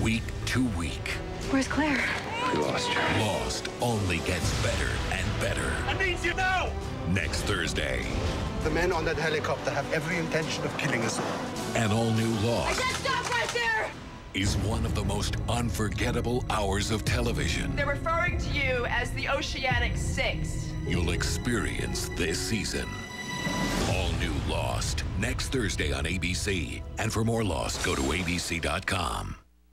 week to week. Where's Claire? We lost her. Lost only gets better and better. I need you now! Next Thursday. The men on that helicopter have every intention of killing us all. An all-new Lost. I said stop right there! Is one of the most unforgettable hours of television. They're referring to you as the Oceanic Six. You'll experience this season. All new Lost, next Thursday on ABC. And for more Lost, go to abc.com.